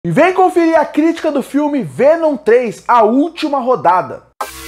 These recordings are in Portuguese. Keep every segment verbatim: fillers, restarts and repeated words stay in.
E vem conferir a crítica do filme Venom três, A Última Rodada.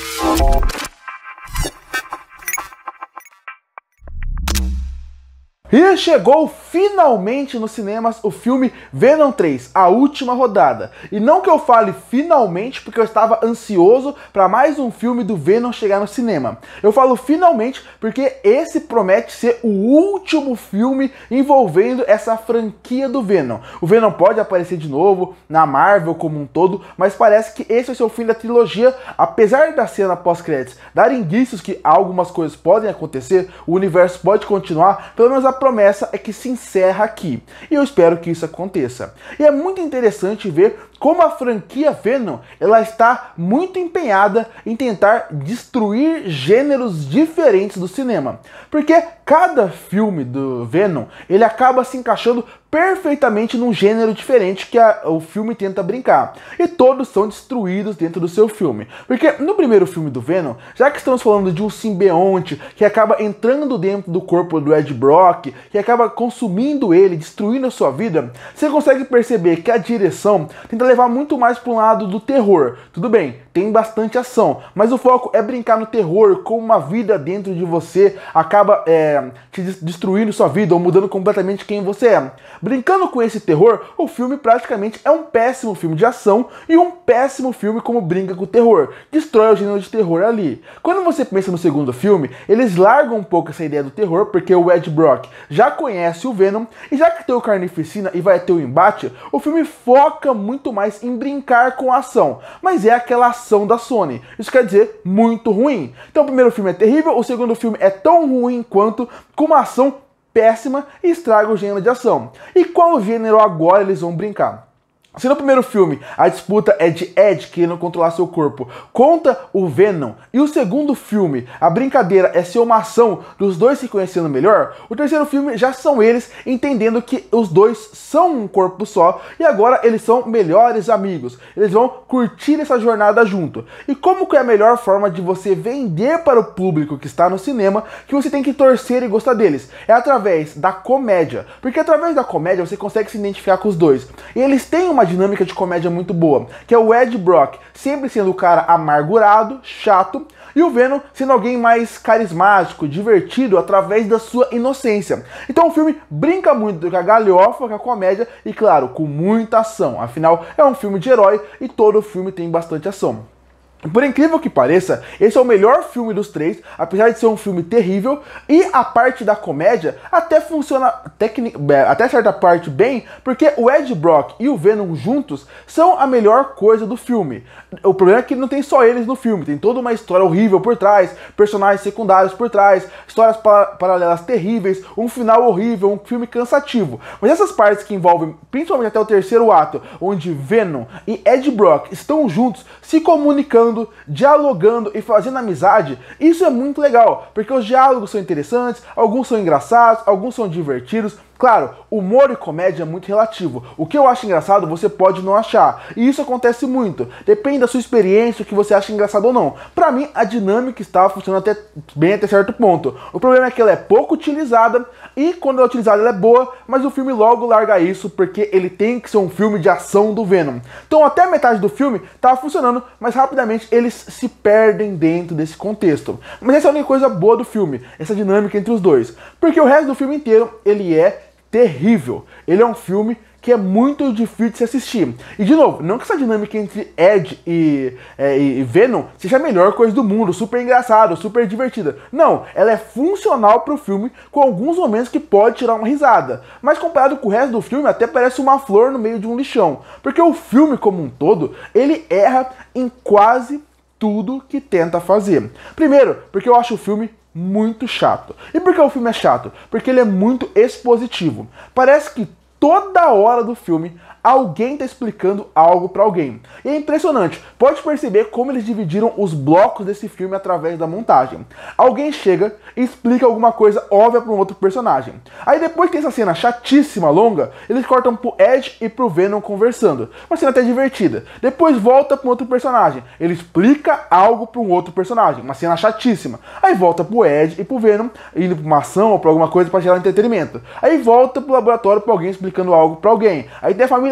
E chegou finalmente nos cinemas o filme Venom três, A Última Rodada. E não que eu fale finalmente porque eu estava ansioso para mais um filme do Venom chegar no cinema. Eu falo finalmente porque esse promete ser o último filme envolvendo essa franquia do Venom. O Venom pode aparecer de novo na Marvel como um todo, mas parece que esse vai ser o fim da trilogia. Apesar da cena pós-créditos dar indícios que algumas coisas podem acontecer, o universo pode continuar, pelo menos a promessa é que se encerra aqui. E eu espero que isso aconteça. E é muito interessante ver como a franquia Venom, ela está muito empenhada em tentar destruir gêneros diferentes do cinema. Porque cada filme do Venom, ele acaba se encaixando perfeitamente num gênero diferente que a, o filme tenta brincar. E todos são destruídos dentro do seu filme. Porque no primeiro filme do Venom, já que estamos falando de um simbionte que acaba entrando dentro do corpo do Ed Brock, que acaba consumindo ele, destruindo a sua vida, você consegue perceber que a direção tenta levar muito mais para um lado do terror. Tudo bem, tem bastante ação, mas o foco é brincar no terror, como uma vida dentro de você acaba é, te destruindo sua vida ou mudando completamente quem você é. Brincando com esse terror, o filme praticamente é um péssimo filme de ação e um péssimo filme como brinca com o terror. Destrói o gênero de terror ali. Quando você pensa no segundo filme, eles largam um pouco essa ideia do terror, porque o Ed Brock já conhece o Venom, e já que tem o Carnificina e vai ter o embate, o filme foca muito mais em brincar com a ação. Mas é aquela ação da Sony. Isso quer dizer muito ruim. Então o primeiro filme é terrível, o segundo filme é tão ruim quanto, com uma ação péssima e estraga o gênero de ação. E qual gênero agora eles vão brincar? Se no primeiro filme a disputa é de Ed querendo controlar seu corpo contra o Venom, e o segundo filme a brincadeira é ser uma ação dos dois se conhecendo melhor, o terceiro filme já são eles entendendo que os dois são um corpo só e agora eles são melhores amigos. Eles vão curtir essa jornada junto. E como que é a melhor forma de você vender para o público que está no cinema que você tem que torcer e gostar deles? É através da comédia. Porque através da comédia você consegue se identificar com os dois. E eles têm uma dinâmica de comédia muito boa, que é o Ed Brock sempre sendo o cara amargurado, chato, e o Venom sendo alguém mais carismático, divertido, através da sua inocência. Então o filme brinca muito com a galhofa, com a comédia e, claro, com muita ação. Afinal, é um filme de herói e todo filme tem bastante ação. Por incrível que pareça, esse é o melhor filme dos três, apesar de ser um filme terrível, e a parte da comédia até funciona tecnic... até certa parte bem, porque o Ed Brock e o Venom juntos são a melhor coisa do filme. O problema é que não tem só eles no filme, tem toda uma história horrível por trás, personagens secundários por trás, histórias para... paralelas terríveis, um final horrível, um filme cansativo. Mas essas partes que envolvem, principalmente até o terceiro ato, onde Venom e Ed Brock estão juntos, se comunicando, dialogando e fazendo amizade, isso é muito legal, porque os diálogos são interessantes, alguns são engraçados, alguns são divertidos. Claro, humor e comédia é muito relativo. O que eu acho engraçado, você pode não achar. E isso acontece muito. Depende da sua experiência, o que você acha engraçado ou não. Pra mim, a dinâmica está funcionando até, bem até certo ponto. O problema é que ela é pouco utilizada, e quando ela é utilizada ela é boa, mas o filme logo larga isso, porque ele tem que ser um filme de ação do Venom. Então até a metade do filme tá funcionando, mas rapidamente eles se perdem dentro desse contexto. Mas essa é a única coisa boa do filme, essa dinâmica entre os dois. Porque o resto do filme inteiro, ele é terrível. Ele é um filme que é muito difícil de se assistir. E de novo, não que essa dinâmica entre Ed e, é, e Venom seja a melhor coisa do mundo, super engraçada, super divertida. Não, ela é funcional para o filme, com alguns momentos que pode tirar uma risada. Mas comparado com o resto do filme, até parece uma flor no meio de um lixão. Porque o filme como um todo, ele erra em quase tudo que tenta fazer. Primeiro, porque eu acho o filme muito chato. E por que o filme é chato? Porque ele é muito expositivo. Parece que toda hora do filme alguém está explicando algo para alguém. E é impressionante, pode perceber como eles dividiram os blocos desse filme através da montagem. Alguém chega e explica alguma coisa óbvia para um outro personagem. Aí depois que tem essa cena chatíssima, longa, eles cortam pro Ed e pro Venom conversando. Uma cena até divertida. Depois volta para um outro personagem. Ele explica algo para um outro personagem. Uma cena chatíssima. Aí volta pro Ed e pro Venom, indo pra uma ação ou pra alguma coisa para gerar entretenimento. Aí volta pro laboratório para alguém explicando algo para alguém. Aí tem a família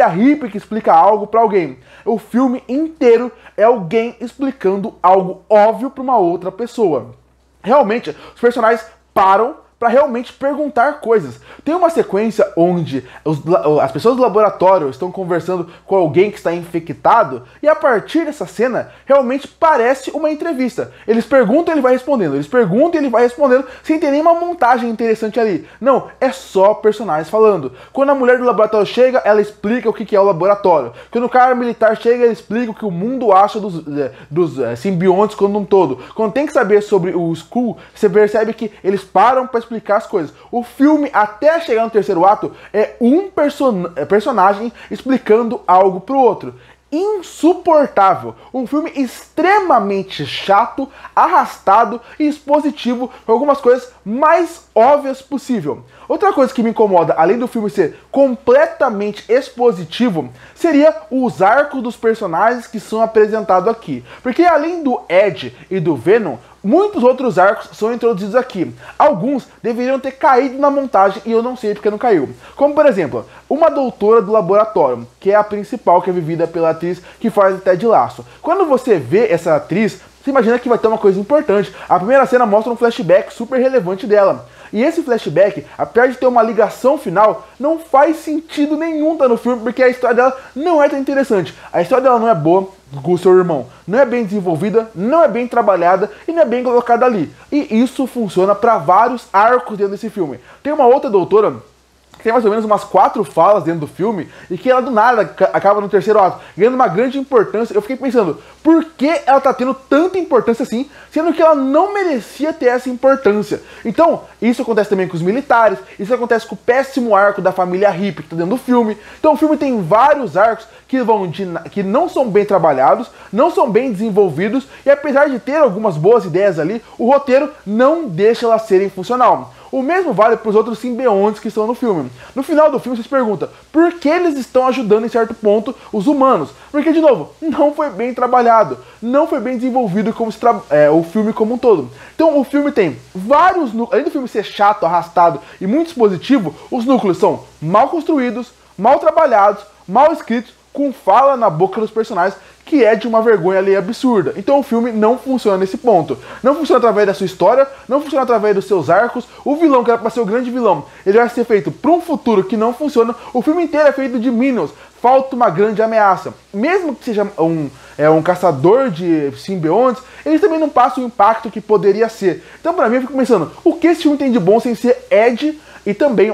família hippie que explica algo pra alguém. O filme inteiro é alguém explicando algo óbvio pra uma outra pessoa. Realmente, os personagens param para realmente perguntar coisas. Tem uma sequência onde os, as pessoas do laboratório estão conversando com alguém que está infectado, e a partir dessa cena, realmente parece uma entrevista. Eles perguntam e ele vai respondendo, eles perguntam e ele vai respondendo, sem ter nenhuma montagem interessante ali. Não, é só personagens falando. Quando a mulher do laboratório chega, ela explica o que é o laboratório. Quando o cara militar chega, ele explica o que o mundo acha dos, dos é, simbiontes como um todo. Quando tem que saber sobre o Skrull, você percebe que eles param para explicar as coisas. O filme, até chegar no terceiro ato, é um person personagem explicando algo pro outro. Insuportável. Um filme extremamente chato, arrastado e expositivo com algumas coisas mais óbvias possível. Outra coisa que me incomoda, além do filme ser completamente expositivo, seria os arcos dos personagens que são apresentados aqui. Porque além do Ed e do Venom, muitos outros arcos são introduzidos aqui. Alguns deveriam ter caído na montagem e eu não sei porque não caiu. Como, por exemplo, uma doutora do laboratório, que é a principal, que é vivida pela atriz que faz o Ted Lasso. Quando você vê essa atriz, você imagina que vai ter uma coisa importante. A primeira cena mostra um flashback super relevante dela. E esse flashback, apesar de ter uma ligação final, não faz sentido nenhum estar no filme, porque a história dela não é tão interessante. A história dela não é boa com o seu irmão, não é bem desenvolvida, não é bem trabalhada e não é bem colocada ali. E isso funciona para vários arcos dentro desse filme. Tem uma outra doutora que tem mais ou menos umas quatro falas dentro do filme e que ela do nada acaba no terceiro ato ganhando uma grande importância. Eu fiquei pensando, por que ela tá tendo tanta importância assim, sendo que ela não merecia ter essa importância? Então, isso acontece também com os militares, isso acontece com o péssimo arco da família hippie que tá dentro do filme. Então o filme tem vários arcos que, vão de, que não são bem trabalhados, não são bem desenvolvidos, e apesar de ter algumas boas ideias ali, o roteiro não deixa elas serem funcional. O mesmo vale para os outros simbiontes que estão no filme. No final do filme você se pergunta, por que eles estão ajudando em certo ponto os humanos? Porque, de novo, não foi bem trabalhado, não foi bem desenvolvido como se é, o filme como um todo. Então o filme tem vários núcleos, além do filme ser chato, arrastado e muito expositivo, os núcleos são mal construídos, mal trabalhados, mal escritos, com fala na boca dos personagens, que é de uma vergonha ali absurda. Então o filme não funciona nesse ponto. Não funciona através da sua história, não funciona através dos seus arcos. O vilão, que era para ser o grande vilão, ele vai ser feito para um futuro que não funciona. O filme inteiro é feito de Minions. Falta uma grande ameaça. Mesmo que seja um, é, um caçador de simbiontes, eles também não passam o impacto que poderia ser. Então pra mim eu fico pensando, o que esse filme tem de bom sem ser Ed e também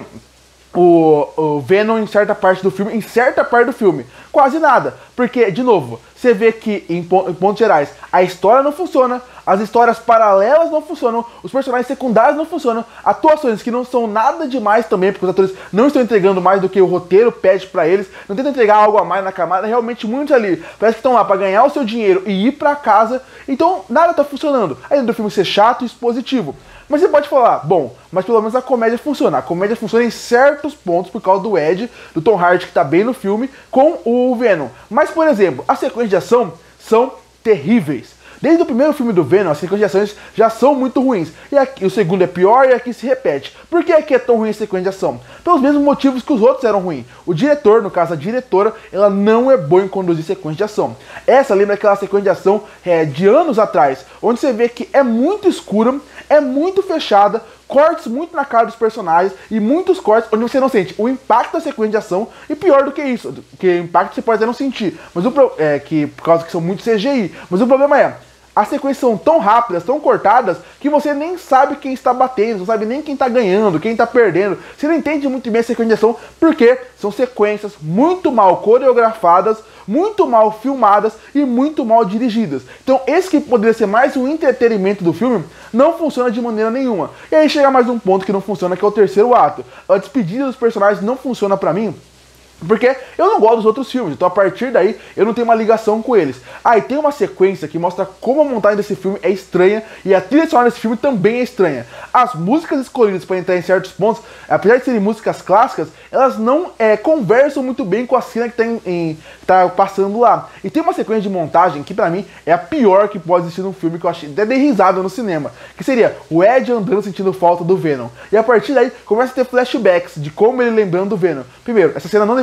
O, o Venom em certa parte do filme, em certa parte do filme, quase nada, porque, de novo, você vê que, em, em pontos gerais, a história não funciona, as histórias paralelas não funcionam, os personagens secundários não funcionam, atuações que não são nada demais também, porque os atores não estão entregando mais do que o roteiro pede pra eles, não tentam entregar algo a mais na camada, realmente muito ali, parece que estão lá pra ganhar o seu dinheiro e ir pra casa, então nada tá funcionando, além do filme ser chato e expositivo. Mas você pode falar, bom, mas pelo menos a comédia funciona. A comédia funciona em certos pontos por causa do Ed, do Tom Hardy, que tá bem no filme, com o Venom. Mas, por exemplo, as sequências de ação são terríveis. Desde o primeiro filme do Venom, as sequências de ações já são muito ruins. E aqui, o segundo é pior e aqui se repete. Por que aqui é tão ruim a sequência de ação? Pelos mesmos motivos que os outros eram ruins. O diretor, no caso a diretora, ela não é boa em conduzir sequência de ação. Essa lembra aquela sequência de ação é, de anos atrás, onde você vê que é muito escura, é muito fechada, cortes muito na cara dos personagens e muitos cortes onde você não sente o impacto da sequência de ação, e pior do que isso, que o impacto você pode até não sentir, mas o pro, é, que, por causa que são muito C G I, mas o problema é, as sequências são tão rápidas, tão cortadas, que você nem sabe quem está batendo, não sabe nem quem está ganhando, quem está perdendo. Você não entende muito bem a sequência de ação, porque são sequências muito mal coreografadas, muito mal filmadas e muito mal dirigidas. Então esse que poderia ser mais um entretenimento do filme, não funciona de maneira nenhuma. E aí chega mais um ponto que não funciona, que é o terceiro ato. A despedida dos personagens não funciona pra mim, porque eu não gosto dos outros filmes, então a partir daí eu não tenho uma ligação com eles. Ah, e tem uma sequência que mostra como a montagem desse filme é estranha e a trilha sonora desse filme também é estranha. As músicas escolhidas para entrar em certos pontos, apesar de serem músicas clássicas, elas não é, conversam muito bem com a cena que tá, em, em, tá passando lá. E tem uma sequência de montagem que pra mim é a pior que pode existir num filme, que eu achei até dei risada no cinema, que seria o Ed andando sentindo falta do Venom. E a partir daí começa a ter flashbacks de como ele lembrando do Venom. Primeiro, essa cena não deveria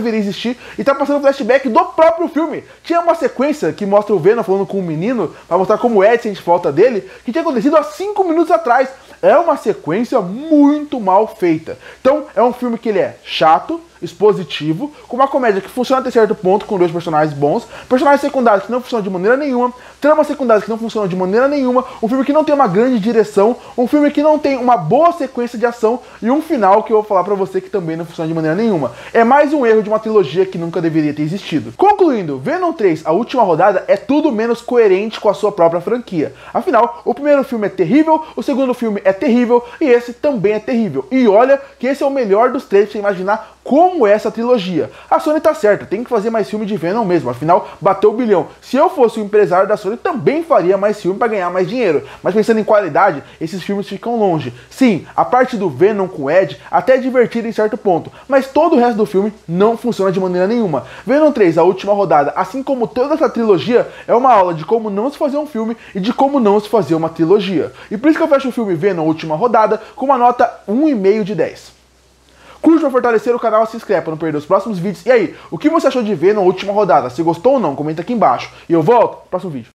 deveria existir e tá passando flashback do próprio filme. Tinha uma sequência que mostra o Venom falando com um menino, pra mostrar como o Ed sente falta dele, que tinha acontecido há cinco minutos atrás. É uma sequência muito mal feita. Então, é um filme que ele é chato, expositivo, com uma comédia que funciona até certo ponto, com dois personagens bons, personagens secundários que não funcionam de maneira nenhuma, tramas secundárias que não funcionam de maneira nenhuma, um filme que não tem uma grande direção, um filme que não tem uma boa sequência de ação e um final que eu vou falar pra você que também não funciona de maneira nenhuma. É mais um erro de uma trilogia que nunca deveria ter existido. Concluindo, Venom três, a última rodada, é tudo menos coerente com a sua própria franquia. Afinal, o primeiro filme é terrível, o segundo filme é terrível e esse também é terrível. E olha que esse é o melhor dos três pra você imaginar como é essa trilogia. A Sony tá certa, tem que fazer mais filme de Venom mesmo, afinal bateu o bilhão. Se eu fosse o empresário da Sony, também faria mais filme para ganhar mais dinheiro. Mas pensando em qualidade, esses filmes ficam longe. Sim, a parte do Venom com o Ed até é divertida em certo ponto, mas todo o resto do filme não funciona de maneira nenhuma. Venom três, a última rodada, assim como toda essa trilogia, é uma aula de como não se fazer um filme e de como não se fazer uma trilogia. E por isso que eu fecho o filme Venom, a última rodada, com uma nota um e meio de dez. Curte para fortalecer o canal, se inscreve para não perder os próximos vídeos. E aí, o que você achou de Venom, a última rodada? Se gostou ou não, comenta aqui embaixo. E eu volto no próximo vídeo.